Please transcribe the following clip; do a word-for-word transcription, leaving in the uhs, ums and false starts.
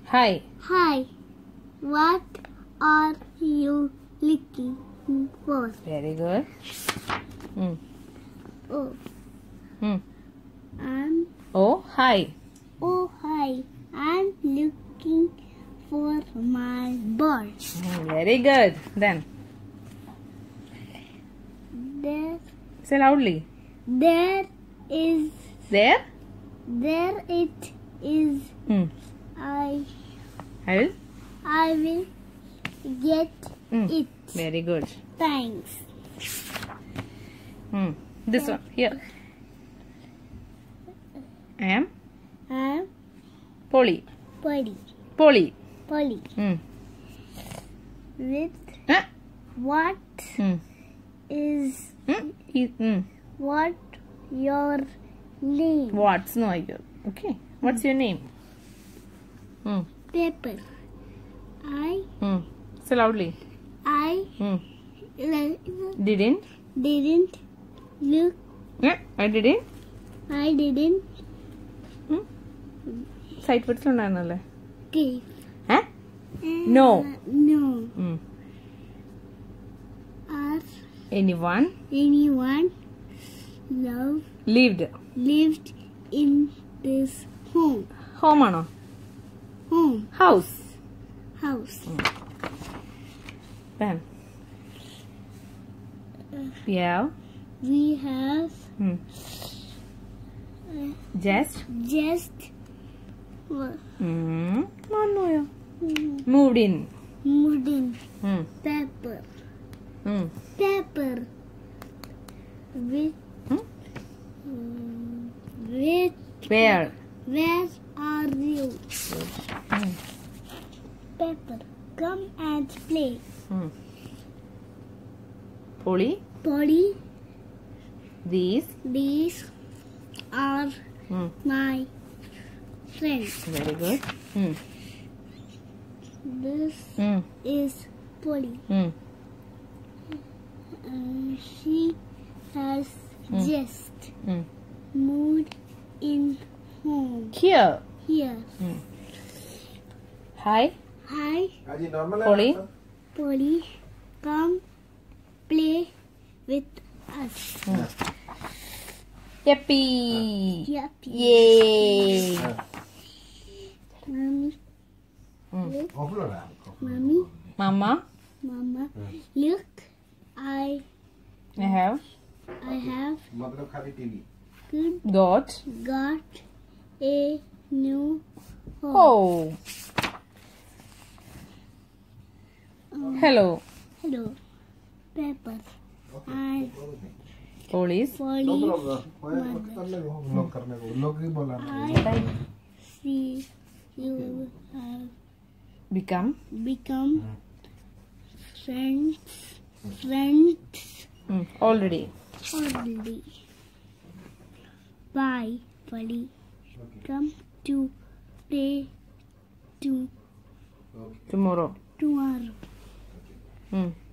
Hi. Hi. What are you looking for? Very good. Hmm. Oh. Hmm. I'm. Oh, hi. Oh, hi. I'm looking for my ball. Hmm, very good. Then There. say loudly. There is. There. There it is. Hmm. I. I will. I will get Hmm. it. Very good. Thanks. Hmm. This one here. I am I'm Polly. Polly. Polly. Polly. Hmm. With Ah. what Hmm. is Hmm. E- hmm. what your name? What's no idea. Okay. What's your name? Hmm. Paper. I Hmm. Say loudly. I Hmm. didn't Didn't. look. Yeah. I didn't. I didn't Hmm. Sight words ഉണ്ടായിരുന്നല്ലേ? give. Eh? No. No. Hmm. Or Anyone anyone love lived. lived in this home. Home ആണോ? Home. House. House. Then. Yeah. We have Hmm. uh, Just. just uh, Hmm. Manoyo. mm, Moved in. moved in. Hmm. Pepper. Hmm. Pepper. With Hmm? mm, with Where? where are you? Hmm. Pepper. Come and play. Hmm. Polly. Polly. These. These are Hmm. my friends. Very good. Hmm. This Hmm. is Polly. Hmm. Uh, she has Hmm. just Hmm. moved in home Here. here. Hmm. Hi. Hi, Polly. Polly. Come play with us. Hmm. Yippee. Yuppie. Yay. Mommy. Hmm. Look. Mommy. Mama. Mama. Look. I I have I have good got. got a new home. Oh. Um, Hello. Hello. Pepper. And Police. Polly. I see you have Become. become friends friends Hmm. Already. already. Bye, Polly. Come to play to Tomorrow. tomorrow. Hmm.